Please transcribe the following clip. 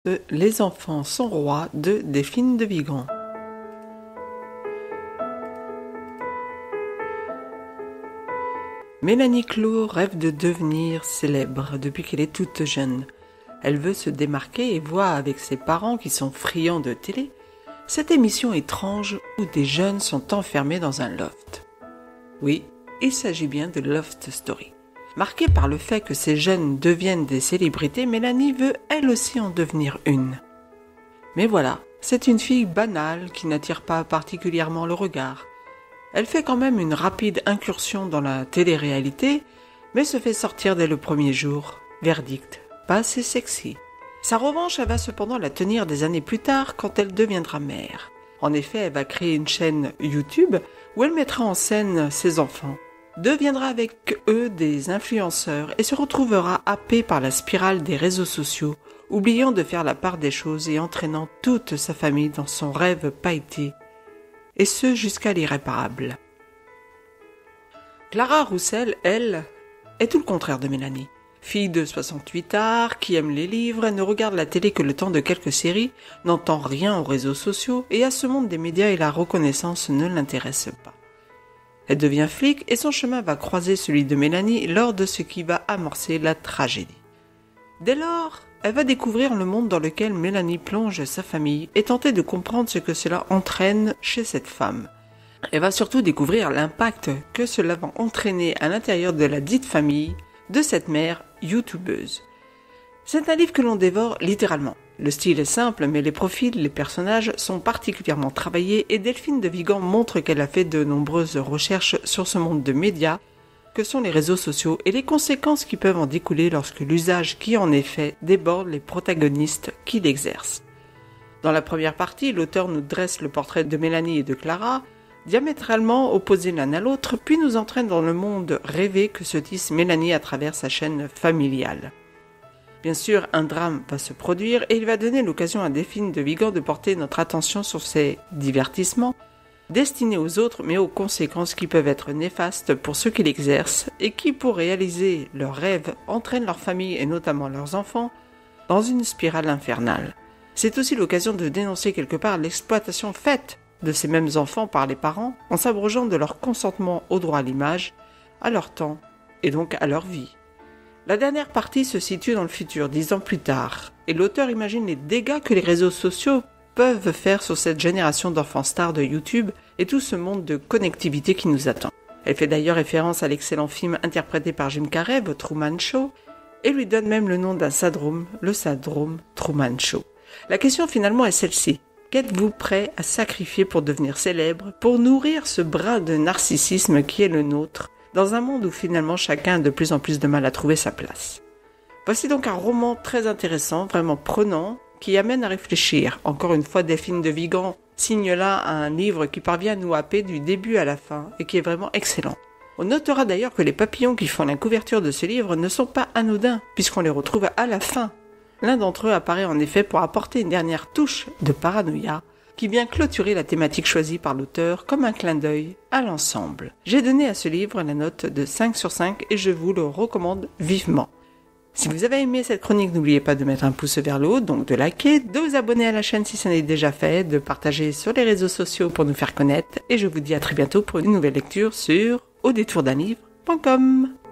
Les enfants sont rois de Delphine de Vigan. Mélanie Clot rêve de devenir célèbre depuis qu'elle est toute jeune. Elle veut se démarquer et voit avec ses parents qui sont friands de télé cette émission étrange où des jeunes sont enfermés dans un loft. Oui, il s'agit bien de Loft Story. Marquée par le fait que ces jeunes deviennent des célébrités, Mélanie veut elle aussi en devenir une. Mais voilà, c'est une fille banale qui n'attire pas particulièrement le regard. Elle fait quand même une rapide incursion dans la télé-réalité, mais se fait sortir dès le premier jour. Verdict, pas assez sexy. Sa revanche, elle va cependant la tenir des années plus tard quand elle deviendra mère. En effet, elle va créer une chaîne YouTube où elle mettra en scène ses enfants, deviendra avec eux des influenceurs et se retrouvera happée par la spirale des réseaux sociaux, oubliant de faire la part des choses et entraînant toute sa famille dans son rêve pailleté, et ce jusqu'à l'irréparable. Clara Roussel, elle, est tout le contraire de Mélanie. Fille de 68 arts, qui aime les livres, ne regarde la télé que le temps de quelques séries, n'entend rien aux réseaux sociaux et à ce monde des médias et la reconnaissance ne l'intéresse pas. Elle devient flic et son chemin va croiser celui de Mélanie lors de ce qui va amorcer la tragédie. Dès lors, elle va découvrir le monde dans lequel Mélanie plonge sa famille et tenter de comprendre ce que cela entraîne chez cette femme. Elle va surtout découvrir l'impact que cela va entraîner à l'intérieur de la dite famille de cette mère youtubeuse. C'est un livre que l'on dévore littéralement. Le style est simple, mais les profils, les personnages sont particulièrement travaillés et Delphine de Vigan montre qu'elle a fait de nombreuses recherches sur ce monde de médias que sont les réseaux sociaux et les conséquences qui peuvent en découler lorsque l'usage qui en est fait déborde les protagonistes qui l'exercent. Dans la première partie, l'auteur nous dresse le portrait de Mélanie et de Clara, diamétralement opposés l'un à l'autre, puis nous entraîne dans le monde rêvé que se tisse Mélanie à travers sa chaîne familiale. Bien sûr, un drame va se produire et il va donner l'occasion à Delphine de Vigan de porter notre attention sur ces divertissements, destinés aux autres mais aux conséquences qui peuvent être néfastes pour ceux qui l'exercent et qui, pour réaliser leurs rêves, entraînent leur famille et notamment leurs enfants dans une spirale infernale. C'est aussi l'occasion de dénoncer quelque part l'exploitation faite de ces mêmes enfants par les parents en s'abrogeant de leur consentement au droit à l'image, à leur temps et donc à leur vie. La dernière partie se situe dans le futur, 10 ans plus tard, et l'auteur imagine les dégâts que les réseaux sociaux peuvent faire sur cette génération d'enfants stars de YouTube et tout ce monde de connectivité qui nous attend. Elle fait d'ailleurs référence à l'excellent film interprété par Jim Carrey, The Truman Show, et lui donne même le nom d'un syndrome, le syndrome Truman Show. La question finalement est celle-ci. Qu'êtes-vous prêt à sacrifier pour devenir célèbre, pour nourrir ce brin de narcissisme qui est le nôtre, dans un monde où finalement chacun a de plus en plus de mal à trouver sa place? Voici donc un roman très intéressant, vraiment prenant, qui amène à réfléchir. Encore une fois, Delphine de Vigan signe là un livre qui parvient à nous happer du début à la fin et qui est vraiment excellent. On notera d'ailleurs que les papillons qui font la couverture de ce livre ne sont pas anodins, puisqu'on les retrouve à la fin. L'un d'entre eux apparaît en effet pour apporter une dernière touche de paranoïa qui vient clôturer la thématique choisie par l'auteur comme un clin d'œil à l'ensemble. J'ai donné à ce livre la note de 5 sur 5 et je vous le recommande vivement. Si vous avez aimé cette chronique, n'oubliez pas de mettre un pouce vers le haut, donc de liker, de vous abonner à la chaîne si ça n'est déjà fait, de partager sur les réseaux sociaux pour nous faire connaître et je vous dis à très bientôt pour une nouvelle lecture sur audétourdunlivre.com.